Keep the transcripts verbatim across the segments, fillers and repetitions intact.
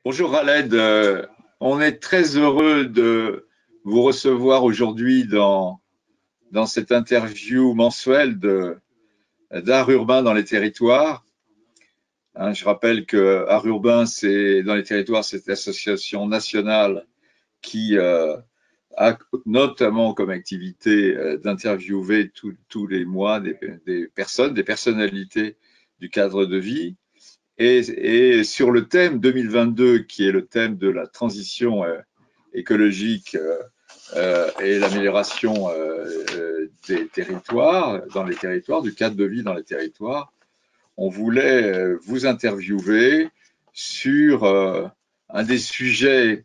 Bonjour Khaled, Euh, on est très heureux de vous recevoir aujourd'hui dans, dans cette interview mensuelle de d'art urbain dans les territoires. Hein, je rappelle que Art urbain, c'est dans les territoires, c'est l'association nationale qui euh, a notamment comme activité euh, d'interviewer tous tous les mois des, des personnes, des personnalités du cadre de vie. Et, et sur le thème deux mille vingt-deux, qui est le thème de la transition euh, écologique euh, euh, et l'amélioration euh, euh, des territoires, dans les territoires, du cadre de vie dans les territoires, on voulait euh, vous interviewer sur euh, un des sujets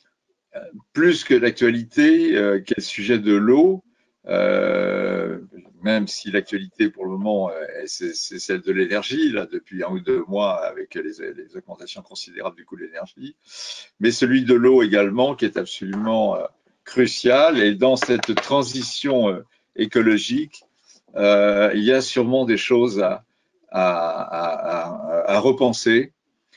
plus que l'actualité, euh, qui est le sujet de l'eau, euh, même si l'actualité pour le moment, euh, c'est celle de l'énergie, là, depuis un ou deux mois, avec les, les augmentations considérables du coût de l'énergie, mais celui de l'eau également, qui est absolument euh, crucial. Et dans cette transition euh, écologique, euh, il y a sûrement des choses à, à, à, à repenser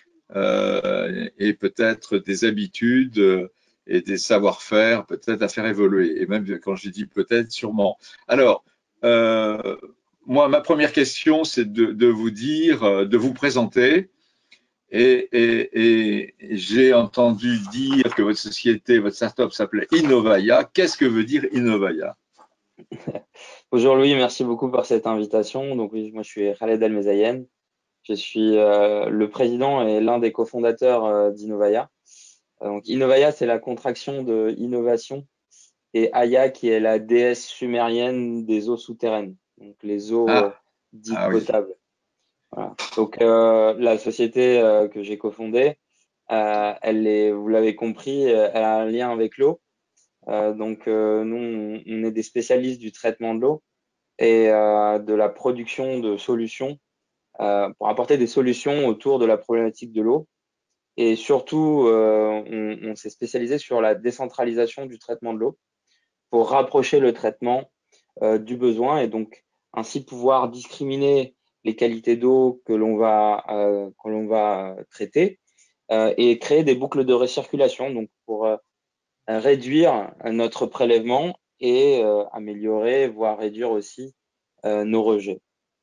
euh, et peut-être des habitudes euh, et des savoir-faire peut-être à faire évoluer. Et même quand je dis peut-être, sûrement. Alors, euh, moi, ma première question, c'est de, de vous dire, euh, de vous présenter. Et, et, et j'ai entendu dire que votre société, votre startup s'appelait Innovaya. Qu'est-ce que veut dire Innovaya? Bonjour Louis, merci beaucoup pour cette invitation. Donc oui, moi je suis Khaled El-Mezayen. Je suis euh, le président et l'un des cofondateurs euh, d'Innovaya. Euh, donc Innovaya, c'est la contraction de innovation et Aya qui est la déesse sumérienne des eaux souterraines, donc les eaux euh, Ah, dites ah oui. potables. Voilà. Donc euh, la société euh, que j'ai cofondée, euh, elle est, vous l'avez compris, euh, elle a un lien avec l'eau. Euh, donc euh, nous, on, on est des spécialistes du traitement de l'eau et euh, de la production de solutions euh, pour apporter des solutions autour de la problématique de l'eau. Et surtout, euh, on, on s'est spécialisé sur la décentralisation du traitement de l'eau pour rapprocher le traitement euh, du besoin et donc ainsi pouvoir discriminer les qualités d'eau que l'on va, euh, que l'on va traiter euh, et créer des boucles de recirculation donc pour euh, réduire notre prélèvement et euh, améliorer, voire réduire aussi euh, nos rejets.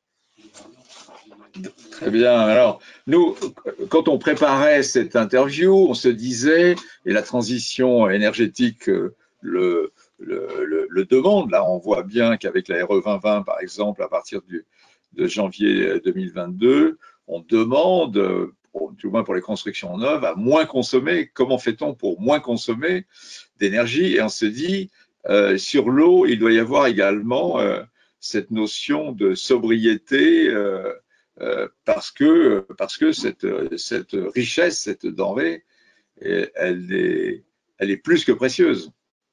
Très bien. Alors, nous, quand on préparait cette interview, on se disait, et la transition énergétique euh, le, le, le, le demande, là, on voit bien qu'avec la R E vingt vingt, par exemple, à partir du, de janvier deux mille vingt-deux, on demande, pour, du moins pour les constructions neuves, à moins consommer. Comment fait-on pour moins consommer d'énergie? Et on se dit, euh, sur l'eau, il doit y avoir également euh, cette notion de sobriété. Euh, euh, parce que, parce que cette, cette richesse, cette denrée, elle est, elle est plus que précieuse.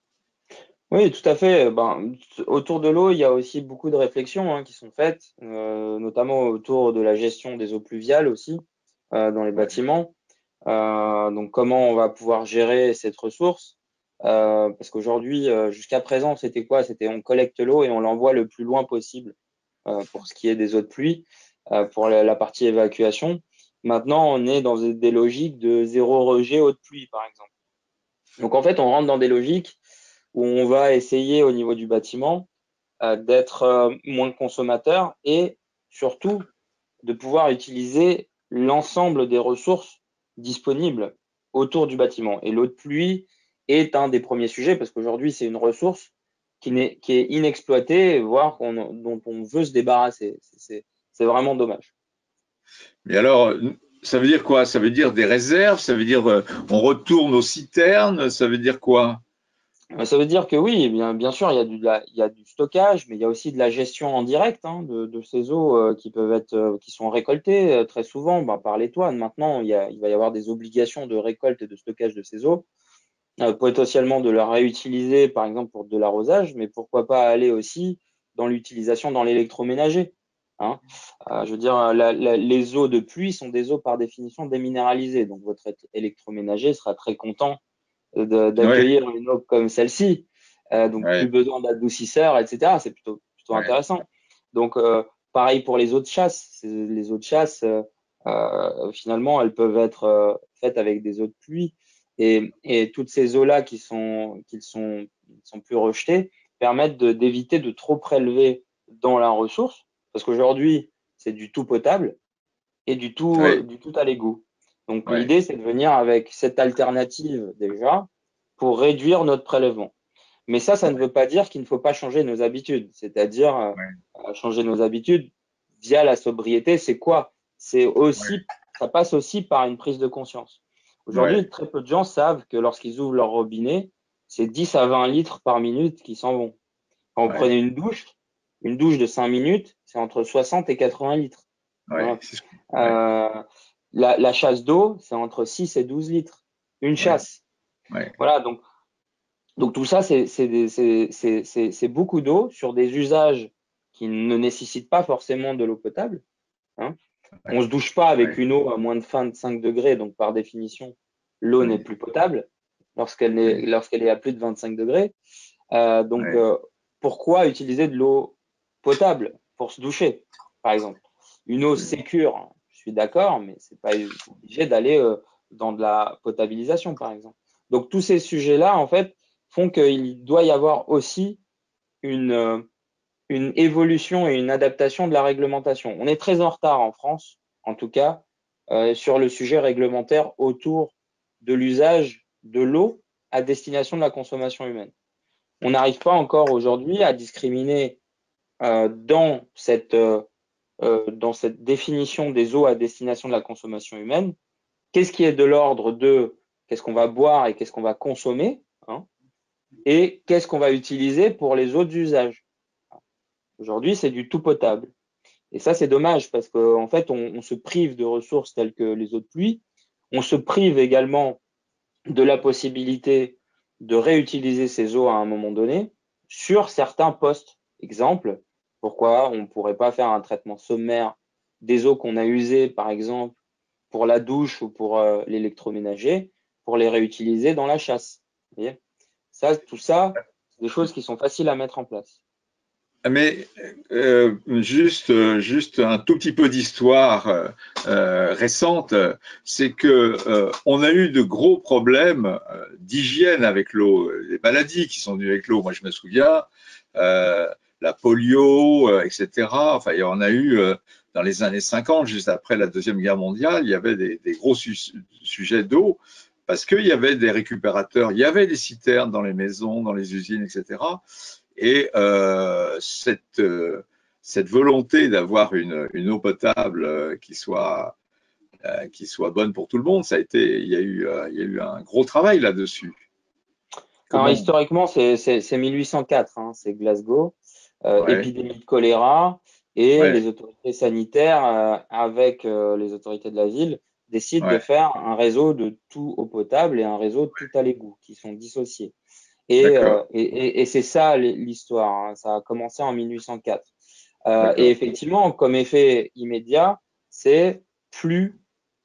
Oui, tout à fait. Ben, autour de l'eau, il y a aussi beaucoup de réflexions hein, qui sont faites, euh, notamment autour de la gestion des eaux pluviales aussi euh, dans les Ouais. bâtiments. Euh, donc, comment on va pouvoir gérer cette ressource? Euh, parce qu'aujourd'hui, euh, jusqu'à présent, c'était quoi? C'était on collecte l'eau et on l'envoie le plus loin possible euh, pour ce qui est des eaux de pluie, euh, pour la, la partie évacuation. Maintenant, on est dans des, des logiques de zéro rejet eau de pluie, par exemple. Donc, en fait, on rentre dans des logiques où on va essayer au niveau du bâtiment euh, d'être euh, moins consommateur et surtout de pouvoir utiliser l'ensemble des ressources disponibles autour du bâtiment. Et l'eau de pluie est un des premiers sujets parce qu'aujourd'hui, c'est une ressource qui, n'est, qui est inexploitée, voire qu'on, dont on veut se débarrasser. C'est, c'est vraiment dommage. Mais alors, ça veut dire quoi? Ça veut dire des réserves? Ça veut dire euh, on retourne aux citernes? Ça veut dire quoi? Ça veut dire que oui, bien, bien sûr, il y a du, il y a du stockage, mais il y a aussi de la gestion en direct hein, de, de ces eaux euh, qui peuvent être, euh, qui sont récoltées euh, très souvent bah, par les toits. Maintenant, il, y a, il va y avoir des obligations de récolte et de stockage de ces eaux, euh, potentiellement de la réutiliser, par exemple pour de l'arrosage, mais pourquoi pas aller aussi dans l'utilisation dans l'électroménager. Hein. Euh, je veux dire, la, la, les eaux de pluie sont des eaux par définition déminéralisées, donc votre électroménager sera très content Oui, d'accueillir une eau comme celle-ci. Euh, donc, plus oui, besoin d'adoucisseurs, et cetera. C'est plutôt, plutôt oui. intéressant. Donc, euh, pareil pour les eaux de chasse. Les eaux de chasse, euh, euh, finalement, elles peuvent être euh, faites avec des eaux de pluie. Et, et toutes ces eaux-là qui sont, qui sont, sont plus rejetées permettent de- d'éviter de trop prélever dans la ressource. Parce qu'aujourd'hui, c'est du tout potable et du tout, Oui, du tout à l'égout. Donc, oui, l'idée, c'est de venir avec cette alternative déjà pour réduire notre prélèvement. Mais ça, ça ne oui, veut pas dire qu'il ne faut pas changer nos habitudes, c'est-à-dire oui, euh, changer nos habitudes via la sobriété. C'est quoi? C'est aussi, ça passe aussi par une prise de conscience. oui, Aujourd'hui, très peu de gens savent que lorsqu'ils ouvrent leur robinet, c'est dix à vingt litres par minute qui s'en vont. Quand vous oui, prenez une douche, une douche de cinq minutes, c'est entre soixante et quatre-vingts litres. oui, Voilà. c'est ce que- oui, Euh, la, la chasse d'eau, c'est entre six et douze litres. Une oui, chasse. oui, Voilà, donc donc tout ça, c'est c'est des- c'est- c'est- c'est- c'est beaucoup d'eau sur des usages qui ne nécessitent pas forcément de l'eau potable, hein. oui, On se douche pas avec oui, une eau à moins de vingt-cinq degrés, donc par définition, l'eau n'est oui, plus potable lorsqu'elle est, oui, lorsqu'elle est à plus de vingt-cinq degrés. Euh, donc oui, euh, pourquoi utiliser de l'eau potable pour se doucher, par exemple? Une eau absolument. sécure, je suis d'accord, mais c'est pas obligé d'aller euh, dans de la potabilisation, par exemple. Donc tous ces sujets-là, en fait, font qu'il doit y avoir aussi une, euh, une évolution et une adaptation de la réglementation. On est très en retard en France, en tout cas, euh, sur le sujet réglementaire autour de l'usage de l'eau à destination de la consommation humaine. On n'arrive pas encore aujourd'hui à discriminer euh, dans cette euh, euh, dans cette définition des eaux à destination de la consommation humaine, qu'est-ce qui est de l'ordre de qu'est-ce qu'on va boire et qu'est-ce qu'on va consommer, hein, et qu'est-ce qu'on va utiliser pour les autres usages. Aujourd'hui, c'est du tout potable. Et ça, c'est dommage parce qu'en en fait, on, on, se prive de ressources telles que les eaux de pluie. On se prive également de la possibilité de réutiliser ces eaux à un moment donné sur certains postes. Exemple, pourquoi on ne pourrait pas faire un traitement sommaire des eaux qu'on a usées, par exemple, pour la douche ou pour euh, l'électroménager, pour les réutiliser dans la chasse. Vous voyez, ça, tout ça, c'est des choses qui sont faciles à mettre en place. Mais euh, juste, euh, juste un tout petit peu d'histoire euh, euh, récente, c'est que euh, on a eu de gros problèmes euh, d'hygiène avec l'eau, les maladies qui sont venues avec l'eau. Moi, je me souviens, euh, la polio, euh, et cetera. Enfin, il y en a eu euh, dans les années cinquante, juste après la Deuxième Guerre mondiale, il y avait des, des gros su sujets d'eau parce qu'il y avait des récupérateurs, il y avait des citernes dans les maisons, dans les usines, et cetera. Et euh, cette, euh, cette volonté d'avoir une, une eau potable euh, qui soit, euh, qui soit bonne pour tout le monde, ça a été, il y a eu, euh, il y a eu un gros travail là-dessus. Alors, Comment? historiquement, c'est mille huit cent quatre, hein, c'est Glasgow, euh, Ouais, épidémie de choléra, et ouais, les autorités sanitaires, euh, avec euh, les autorités de la ville, décident de ouais, faire un réseau de tout eau potable et un réseau de tout à l'égout, qui sont dissociés. Et, euh, d'accord, et, et, et c'est ça l'histoire, hein, ça a commencé en mille huit cent quatre. Euh, et d'accord, effectivement, comme effet immédiat, c'est plus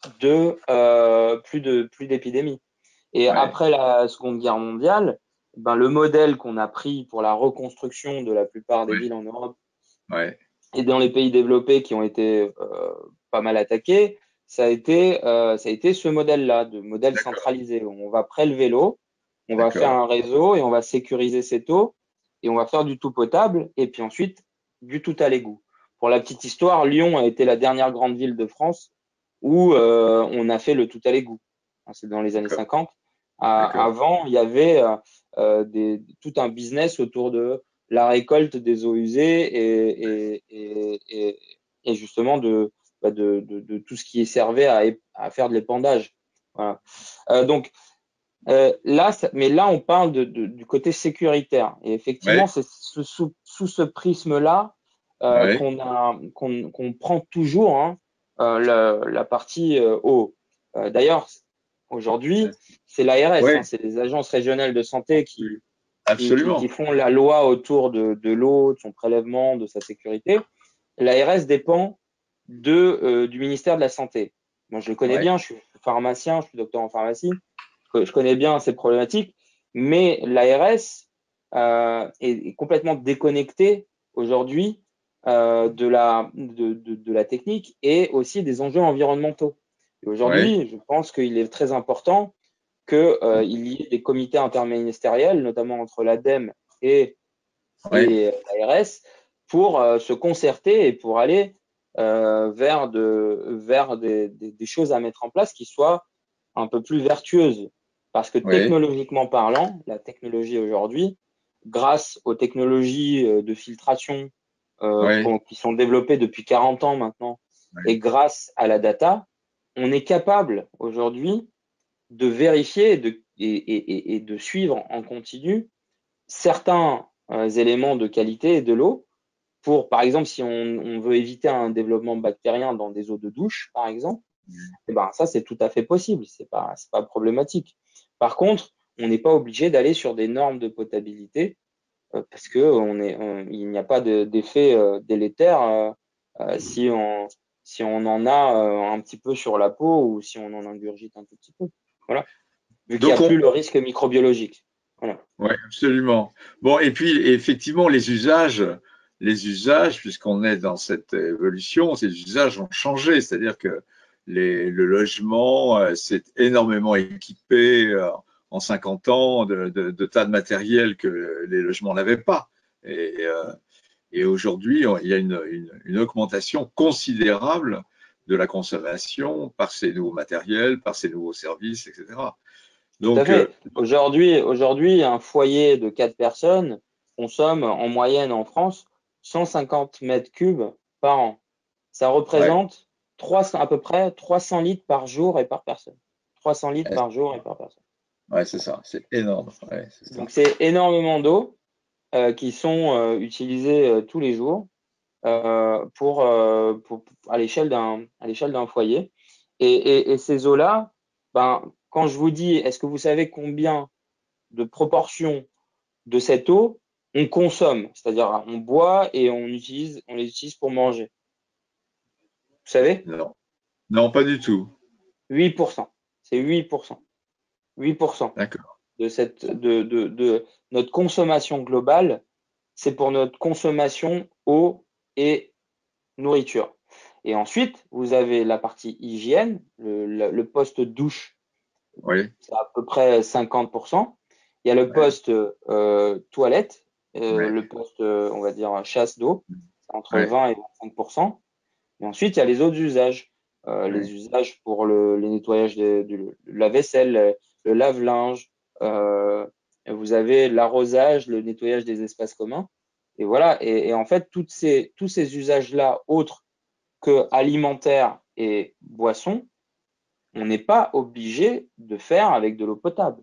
de euh, plus de plus d'épidémies. Et ouais, après la Seconde Guerre mondiale, ben, le modèle qu'on a pris pour la reconstruction de la plupart des ouais, villes en Europe ouais, et dans les pays développés qui ont été euh, pas mal attaqués, ça a été, euh, ça a été ce modèle-là, de modèle d'accord, centralisé. On va prélever l'eau, on va faire d'accord, un réseau et on va sécuriser cette eau et on va faire du tout potable et puis ensuite du tout à l'égout. Pour la petite histoire, Lyon a été la dernière grande ville de France où euh, on a fait le tout à l'égout. C'est dans les années d'accord, cinquante. d'accord, Avant, il y avait euh, des, tout un business autour de la récolte des eaux usées et, et, et, et, et justement de, bah de, de, de, tout ce qui servait à, à faire de l'épandage. Voilà. Euh, donc euh, là, ça, mais là, on parle de, de, du côté sécuritaire. Et effectivement, ouais, c'est sous, sous, sous ce prisme-là euh, ouais, qu'on a qu'on qu'on prend toujours, hein, euh, la, la partie euh, eau. Euh, D'ailleurs, aujourd'hui, c'est l'A R S, hein, ouais, c'est les agences régionales de santé qui, qui, qui, qui absolument, font la loi autour de, de l'eau, de son prélèvement, de sa sécurité. L'A R S dépend de, euh, du ministère de la Santé. Moi, je le connais ouais, bien, je suis pharmacien, je suis docteur en pharmacie, je connais bien ces problématiques, mais l'A R S euh, est, est complètement déconnecté aujourd'hui euh, de, la, de, de, de la technique et aussi des enjeux environnementaux. Et aujourd'hui, Oui, je pense qu'il est très important qu'il euh, y ait des comités interministériels, notamment entre l'ADEME et, oui, et l'A R S, pour euh, se concerter et pour aller euh, vers, de, vers des, des, des choses à mettre en place qui soient un peu plus vertueuses. Parce que oui, technologiquement parlant, la technologie aujourd'hui, grâce aux technologies euh, de filtration euh, oui, qui sont développées depuis quarante ans maintenant, oui. et grâce à la data, on est capable aujourd'hui de vérifier et de, et, et, et de suivre en continu certains euh, éléments de qualité de l'eau pour, par exemple, si on, on, veut éviter un développement bactérien dans des eaux de douche, par exemple, eh ben, ça, c'est tout à fait possible. C'est pas, c'est pas problématique. Par contre, on n'est pas obligé d'aller sur des normes de potabilité euh, parce que on est, on, il n'y a pas d'effet de, euh, délétère euh, euh, si on, si on en a euh, un petit peu sur la peau ou si on en ingurgite un tout petit peu. Voilà. Vu qu'il n'y a Donc, plus on, le risque microbiologique. Voilà. oui, absolument. Bon, et puis effectivement, les usages, les usages, puisqu'on est dans cette évolution, ces usages ont changé. C'est-à-dire que les, le logement euh, s'est énormément équipé euh, en cinquante ans de, de, de tas de matériel que les logements n'avaient pas. Et, euh, et aujourd'hui, il y a une, une, une augmentation considérable de la consommation par ces nouveaux matériels, par ces nouveaux services, et cetera. Tout à Donc, euh, fait. Aujourd'hui, aujourd'hui, un foyer de quatre personnes consomme en moyenne en France cent cinquante mètres cubes par an. Ça ouais, représente trois cents, à peu près trois cents litres par jour et par personne. trois cents litres par jour et par personne. ouais, c'est ça, c'est énorme. Ouais, c'est ça. Donc, c'est énormément d'eau euh, qui sont euh, utilisées euh, tous les jours euh, pour, euh, pour, à l'échelle d'un à l'échelle d'un foyer. Et, et, et ces eaux-là, ben, quand je vous dis, est-ce que vous savez combien de proportion de cette eau on consomme, c'est-à-dire on boit et on utilise, on les utilise pour manger. Vous savez, Non, non, pas du tout. huit pour cent. C'est huit pour cent. huit pour cent D'accord. de cette de, de, de notre consommation globale, c'est pour notre consommation eau et nourriture. Et ensuite, vous avez la partie hygiène, le, le, le poste douche, Oui, c'est à peu près cinquante pour cent. Il y a le oui, poste euh, toilette, euh, oui, le poste, euh, on va dire, chasse d'eau, c'est entre oui, vingt et vingt-cinq pour cent. Et ensuite, il y a les autres usages. Euh, oui, les usages pour le, les nettoyages de, de, de la vaisselle, le, le lave-linge. Euh, vous avez l'arrosage, le nettoyage des espaces communs. Et voilà. Et, et en fait, toutes ces, tous ces usages-là, autres que alimentaires et boissons, on n'est pas obligé de faire avec de l'eau potable.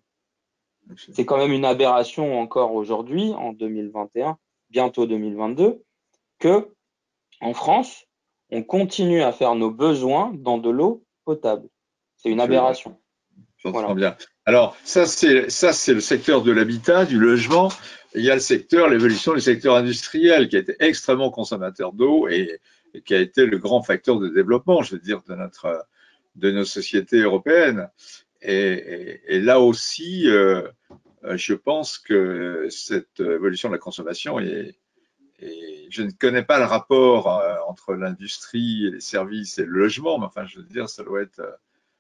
C'est quand même une aberration encore aujourd'hui, en deux mille vingt et un, bientôt deux mille vingt-deux, que en France, on continue à faire nos besoins dans de l'eau potable. C'est une absolument. aberration. J'entends Voilà. bien. Alors, ça, c'est ça, c'est le secteur de l'habitat, du logement. Il y a le secteur, l'évolution du secteur industriel, qui a été extrêmement consommateur d'eau et, et qui a été le grand facteur de développement, je veux dire, de notre, de nos sociétés européennes. Et, et, et là aussi, euh, je pense que cette évolution de la consommation est, et je ne connais pas le rapport euh, entre l'industrie, les services et le logement, mais enfin, je veux dire, ça doit être. Euh,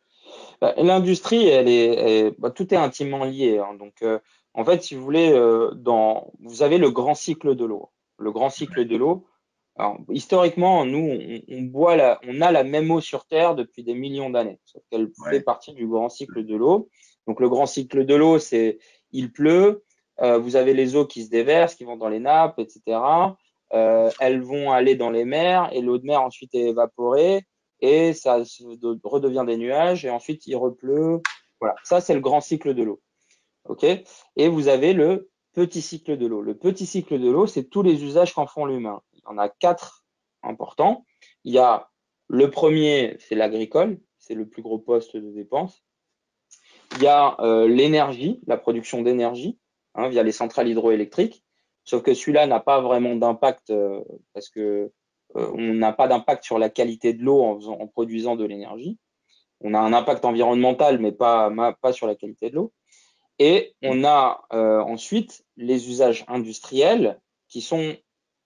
Bah, l'industrie, elle est, elle- bah, tout est intimement lié, hein. Donc, euh, en fait, si vous voulez, euh, dans, vous avez le grand cycle de l'eau. Le grand cycle de l'eau. Alors, historiquement, nous, on, on boit la, on a la même eau sur Terre depuis des millions d'années, sauf qu'elle fait ouais, partie du grand cycle de l'eau. Donc, le grand cycle de l'eau, c'est il pleut, euh, vous avez les eaux qui se déversent, qui vont dans les nappes, et cetera. Euh, elles vont aller dans les mers et l'eau de mer ensuite est évaporée et ça se, de, redevient des nuages et ensuite il repleut. Voilà, ça c'est le grand cycle de l'eau. Ok. Et vous avez le petit cycle de l'eau. Le petit cycle de l'eau, c'est tous les usages qu'en font l'humain. Il y en a quatre importants. Il y a le premier, c'est l'agricole, c'est le plus gros poste de dépense. Il y a euh, l'énergie, la production d'énergie, hein, via les centrales hydroélectriques. Sauf que celui-là n'a pas vraiment d'impact euh, parce que euh, on n'a pas d'impact sur la qualité de l'eau en, en produisant de l'énergie. On a un impact environnemental, mais pas, pas sur la qualité de l'eau. Et on a euh, ensuite les usages industriels qui sont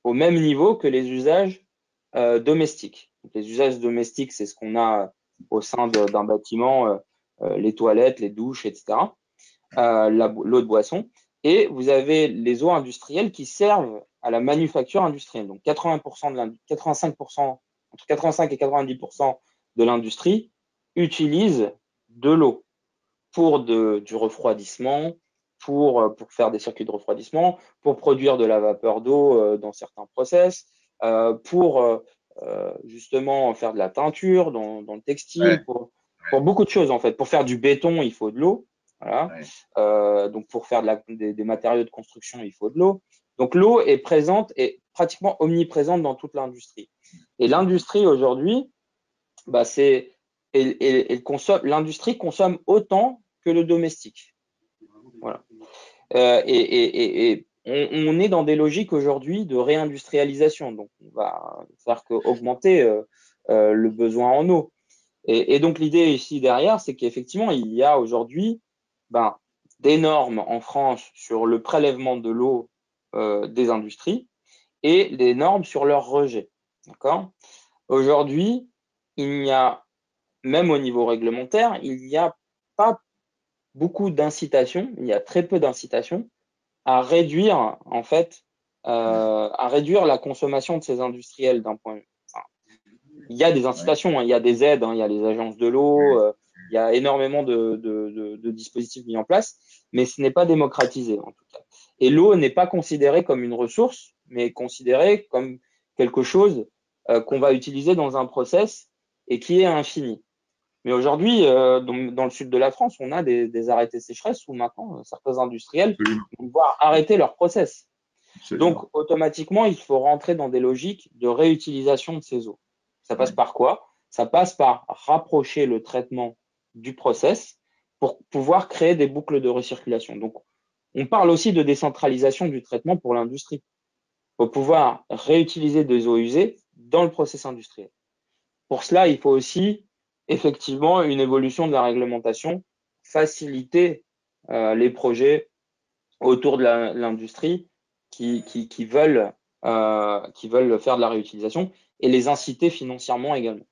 au même niveau que les usages euh, domestiques. Donc, les usages domestiques, c'est ce qu'on a au sein d'un bâtiment, euh, euh, les toilettes, les douches, et cetera, euh, l'eau de boisson. Et vous avez les eaux industrielles qui servent à la manufacture industrielle. Donc quatre-vingts pour cent de quatre-vingt-cinq pour cent, entre quatre-vingt-cinq et quatre-vingt-dix pour cent de l'industrie utilise de l'eau pour de, du refroidissement, pour, pour faire des circuits de refroidissement, pour produire de la vapeur d'eau euh, dans certains process, euh, pour euh, justement faire de la teinture dans, dans le textile, Ouais. pour, pour beaucoup de choses en fait. Pour faire du béton, il faut de l'eau. Voilà. Ouais. Euh, donc pour faire de la, des, des matériaux de construction, il faut de l'eau. Donc l'eau est présente et pratiquement omniprésente dans toute l'industrie. Et l'industrie aujourd'hui, bah, c'est et, et, et l'industrie consomme autant que le domestique. Voilà. Euh, et, et, et on, on est dans des logiques aujourd'hui de réindustrialisation. Donc, on va faire qu'augmenter euh, euh, le besoin en eau. Et, et donc, l'idée ici derrière, c'est qu'effectivement, il y a aujourd'hui ben, des normes en France sur le prélèvement de l'eau euh, des industries et des normes sur leur rejet. D'accord ? Aujourd'hui, il n'y a, même au niveau réglementaire, il n'y a pas beaucoup d'incitations, il y a très peu d'incitations à réduire, en fait, euh, à réduire la consommation de ces industriels d'un point de vue. Enfin, il y a des incitations, hein, il y a des aides, hein, il y a les agences de l'eau, euh, il y a énormément de, de, de, de dispositifs mis en place, mais ce n'est pas démocratisé en tout cas. Et l'eau n'est pas considérée comme une ressource, mais considérée comme quelque chose euh, qu'on va utiliser dans un process et qui est infini. Mais aujourd'hui, euh, dans, dans le sud de la France, on a des, des arrêtés sécheresse où maintenant, euh, certains industriels Absolument. vont devoir arrêter leur process. Absolument. Donc, automatiquement, il faut rentrer dans des logiques de réutilisation de ces eaux. Ça passe Ouais. par quoi? Ça passe par rapprocher le traitement du process pour pouvoir créer des boucles de recirculation. Donc, on parle aussi de décentralisation du traitement pour l'industrie, pour pouvoir réutiliser des eaux usées dans le process industriel. Pour cela, il faut aussi effectivement une évolution de la réglementation, faciliter euh, les projets autour de l'industrie qui, qui, qui, veulent, euh, qui veulent faire de la réutilisation et les inciter financièrement également.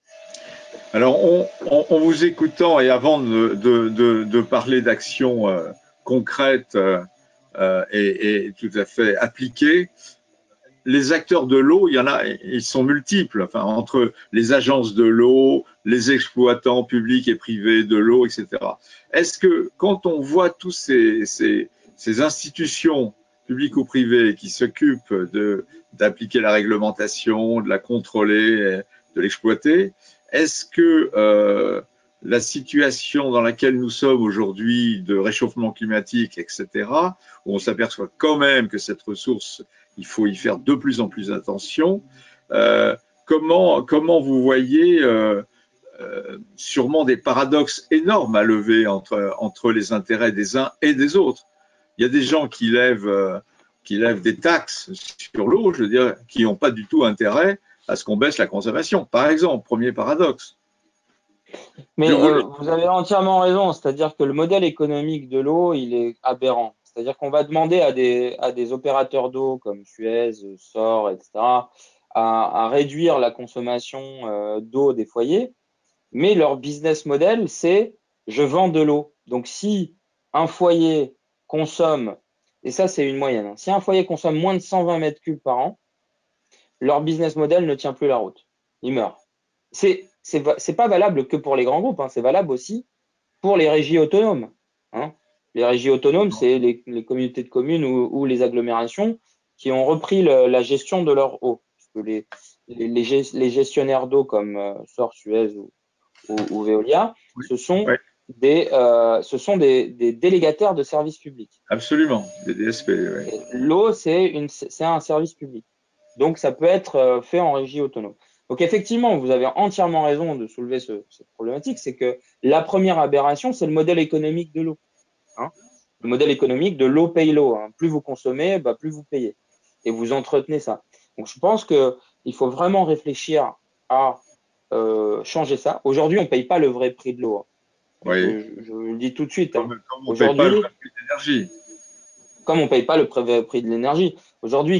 Alors, on, on, en vous écoutant et avant de, de, de, de parler d'actions euh, concrètes euh, euh, et, et tout à fait appliquées, les acteurs de l'eau, il y en a, ils sont multiples. Enfin, entre les agences de l'eau, les exploitants publics et privés de l'eau, et cetera. Est-ce que quand on voit tous ces, ces, ces institutions publiques ou privées qui s'occupent de d'appliquer la réglementation, de la contrôler, de l'exploiter, est-ce que euh, la situation dans laquelle nous sommes aujourd'hui de réchauffement climatique, et cetera, où on s'aperçoit quand même que cette ressource, il faut y faire de plus en plus attention. Euh, comment, comment vous voyez euh, euh, sûrement des paradoxes énormes à lever entre, entre les intérêts des uns et des autres. Il y a des gens qui lèvent, euh, qui lèvent des taxes sur l'eau, je veux dire, qui n'ont pas du tout intérêt à ce qu'on baisse la consommation. Par exemple, premier paradoxe. Mais euh, vous avez entièrement raison, c'est-à-dire que le modèle économique de l'eau, il est aberrant. C'est-à-dire qu'on va demander à des, à des opérateurs d'eau comme Suez, Sor, et cetera, à, à réduire la consommation euh, d'eau des foyers, mais leur business model, c'est je vends de l'eau. Donc si un foyer consomme, et ça c'est une moyenne, hein, si un foyer consomme moins de cent vingt mètres cubes par an, leur business model ne tient plus la route. Il meurt. C'est c'est pas valable que pour les grands groupes, hein, c'est valable aussi pour les régies autonomes. Hein. Les régies autonomes, c'est les, les communautés de communes ou, ou les agglomérations qui ont repris le, la gestion de leur eau. Parce que les, les, les gestionnaires d'eau comme euh, Sor, Suez ou, ou, ou Veolia, Oui, ce sont oui. des, euh, ce sont des, des délégataires de services publics. Absolument, des D S P. Oui. L'eau, c'est un service public. Donc, ça peut être fait en régie autonome. Donc, effectivement, vous avez entièrement raison de soulever ce, cette problématique, c'est que la première aberration, c'est le modèle économique de l'eau. Hein, le modèle économique de l'eau paye l'eau. Hein. Plus vous consommez, bah, plus vous payez. Et vous entretenez ça. Donc, je pense qu'il faut vraiment réfléchir à euh, changer ça. Aujourd'hui, on ne paye pas le vrai prix de l'eau. Hein. Oui. Je, je, le dis tout de suite. Comme, Hein. comme on ne paye pas le prix de l'énergie. Comme on ne paye pas le prix de l'énergie. Aujourd'hui,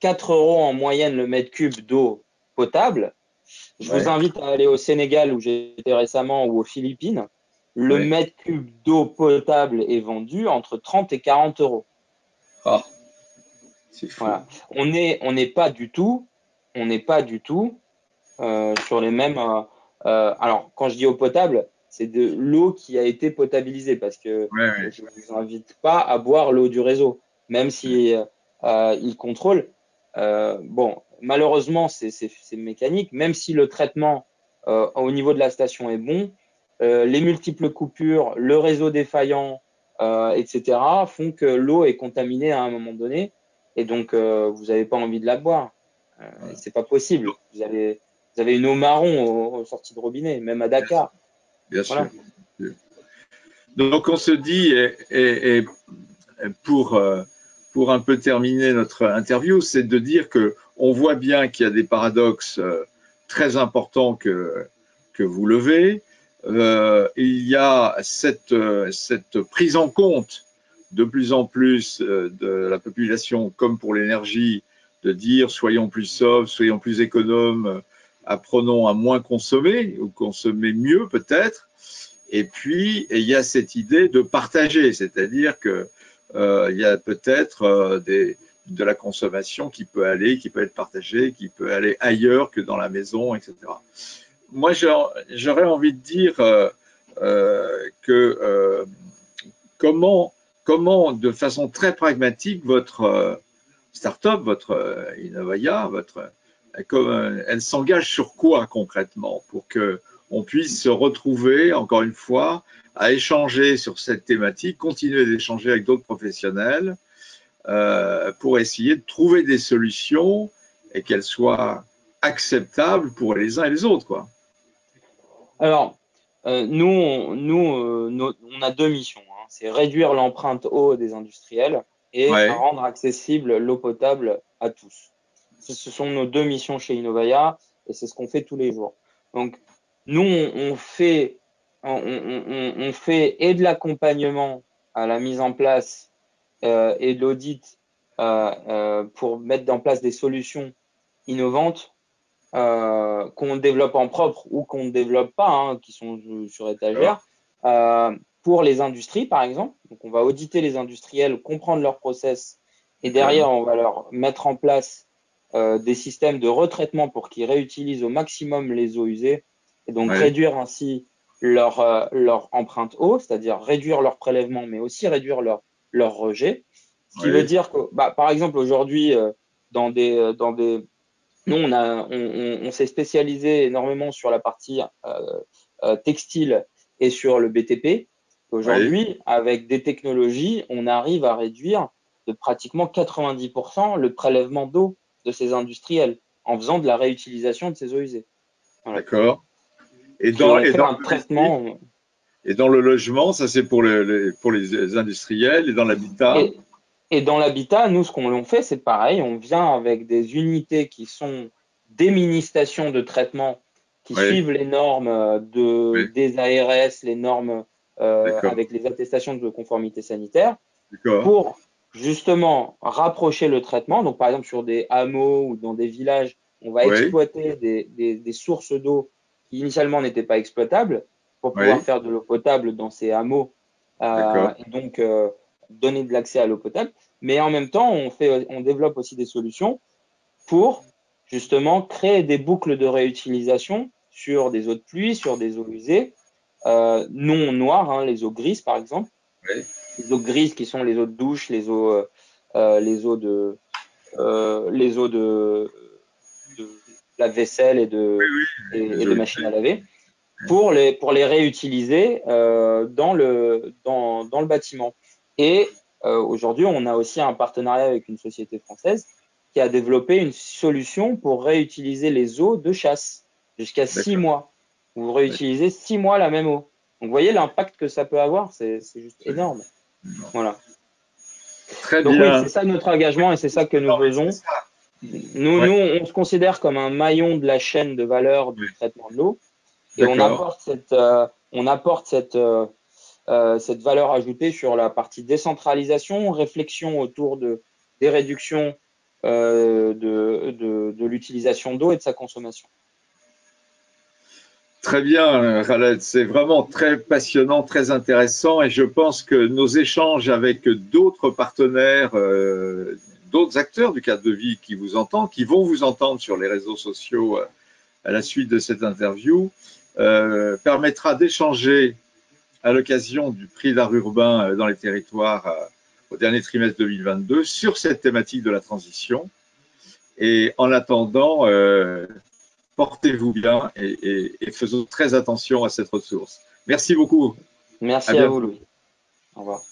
quatre euros en moyenne le mètre cube d'eau potable. Je Ouais. vous invite à aller au Sénégal où j'étais récemment ou aux Philippines. Le Ouais. mètre cube d'eau potable est vendu entre trente et quarante euros. Ah, c'est fou. Voilà. On n'est on n'est pas du tout, on n'est pas du tout euh, sur les mêmes. Euh, euh, alors, quand je dis eau potable, c'est de l'eau qui a été potabilisée parce que Ouais, ouais. je ne vous invite pas à boire l'eau du réseau, même si euh, ils contrôlent. Euh, bon, malheureusement, c'est mécanique. Même si le traitement euh, au niveau de la station est bon, euh, les multiples coupures, le réseau défaillant, euh, et cetera, font que l'eau est contaminée à un moment donné, et donc euh, vous n'avez pas envie de la boire. Euh, Voilà. c'est pas possible. Vous avez, vous avez une eau marron aux, aux sorties de robinet, même à Dakar. Bien sûr. Voilà. Bien sûr. Donc on se dit, et, et, et pour, euh, pour un peu terminer notre interview, c'est de dire que on voit bien qu'il y a des paradoxes euh, très importants que, que vous levez. Euh, il y a cette, euh, cette prise en compte de plus en plus euh, de la population, comme pour l'énergie, de dire soyons plus sobres, soyons plus économes, apprenons à moins consommer ou consommer mieux peut-être. Et puis, il y a cette idée de partager, c'est-à-dire que euh, il y a peut-être euh, des, de la consommation qui peut aller, qui peut être partagée, qui peut aller ailleurs que dans la maison, et cetera. Moi, j'aurais envie de dire euh, euh, que euh, comment, comment, de façon très pragmatique, votre euh, start-up, votre euh, Innovaya, votre, euh, elle s'engage sur quoi concrètement pour que on puisse se retrouver, encore une fois, à échanger sur cette thématique, continuer d'échanger avec d'autres professionnels euh, pour essayer de trouver des solutions et qu'elles soient acceptables pour les uns et les autres, quoi. Alors, euh, nous, on, nous euh, nos- on a deux missions, hein. C'est réduire l'empreinte eau des industriels et Ouais, rendre accessible l'eau potable à tous. Ce, ce sont nos deux missions chez Innovaya et c'est ce qu'on fait tous les jours. Donc, nous, on, on fait, on, on, on, on fait et de l'accompagnement à la mise en place euh, et de l'audit euh, euh, pour mettre en place des solutions innovantes euh, qu'on développe en propre ou qu'on ne développe pas, hein, qui sont sur d'accord. étagère, euh, pour les industries, par exemple. Donc, on va auditer les industriels, comprendre leurs process, et derrière, on va leur mettre en place euh, des systèmes de retraitement pour qu'ils réutilisent au maximum les eaux usées, et donc Ouais, réduire ainsi leur, euh, leur empreinte eau, c'est-à-dire réduire leur prélèvement, mais aussi réduire leur, leur rejet. Ce qui veut ouais, dire que, bah, par exemple, aujourd'hui, euh, dans des, dans des nous, on, a, on, on, on s'est spécialisé énormément sur la partie euh, euh, textile et sur le B T P. ouais, Aujourd'hui, avec des technologies, on arrive à réduire de pratiquement quatre-vingt-dix pour cent le prélèvement d'eau de ces industriels en faisant de la réutilisation de ces eaux usées. Voilà. d'accord. Et Qui dans, ont et fait dans un le domestique, traitement. et dans le logement, ça c'est pour, le, les, pour les industriels, et dans l'habitat, Et, et dans l'habitat, nous, ce qu'on fait, c'est pareil. On vient avec des unités qui sont des mini-stations de traitement qui ouais, suivent les normes de, ouais, des A R S, les normes euh, d'accord, avec les attestations de conformité sanitaire, d'accord, pour justement rapprocher le traitement. Donc, par exemple, sur des hameaux ou dans des villages, on va ouais, exploiter des, des, des sources d'eau qui initialement n'étaient pas exploitables pour pouvoir ouais, faire de l'eau potable dans ces hameaux euh, d'accord, et donc euh, donner de l'accès à l'eau potable. Mais en même temps, on, fait, on développe aussi des solutions pour justement créer des boucles de réutilisation sur des eaux de pluie, sur des eaux usées, euh, non noires, hein, les eaux grises par exemple, ouais, les eaux grises qui sont les eaux de douche, les eaux, euh, les eaux de, euh, les eaux de, de la vaisselle et oui, de, oui, et, et de joli, machines à laver, pour les, pour les réutiliser euh, dans, le, dans, dans le bâtiment. Et euh, aujourd'hui, on a aussi un partenariat avec une société française qui a développé une solution pour réutiliser les eaux de chasse jusqu'à six d'accord, mois. Vous d'accord, réutilisez six mois la même eau. Donc, vous voyez l'impact que ça peut avoir, c'est juste absolument. énorme. Voilà. Très Donc oui, bien. c'est ça notre engagement et c'est ça que nous Non, mais c'est faisons. ça. Nous, nous, Ouais, on se considère comme un maillon de la chaîne de valeur du ouais, traitement de l'eau et on d'accord, apporte cette, euh, on apporte cette, euh, euh, cette valeur ajoutée sur la partie décentralisation, réflexion autour de, des réductions euh, de, de, de l'utilisation d'eau et de sa consommation. Très bien, Khaled, c'est vraiment très passionnant, très intéressant et je pense que nos échanges avec d'autres partenaires, euh, d'autres acteurs du cadre de vie qui vous entendent, qui vont vous entendre sur les réseaux sociaux euh, à la suite de cette interview, euh, permettra d'échanger à l'occasion du prix d'art urbain euh, dans les territoires euh, au dernier trimestre deux mille vingt-deux sur cette thématique de la transition. Et en attendant, euh, portez-vous bien et, et, et faisons très attention à cette ressource. Merci beaucoup. À Merci à vous, bientôt. Louis. Au revoir.